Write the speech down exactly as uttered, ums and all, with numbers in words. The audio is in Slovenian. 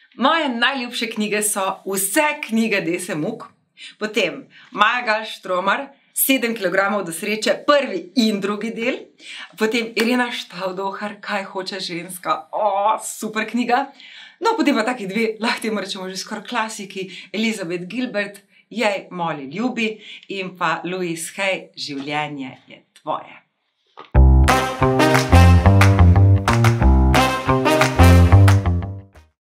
Moje najljubše knjige so vse knjige Dese Muck, potem Maja Gal Štromar, sedem kilogramov do sreče, prvi in drugi del, potem Irena Štavdohar, Kaj hoče ženska, o, super knjiga. No, potem pa taki dve, lahko temu rečemo že skoraj klasiki, Elizabeth Gilbert, Jej, Molly ljubi in pa Louise Hay, Življenje je tvoje.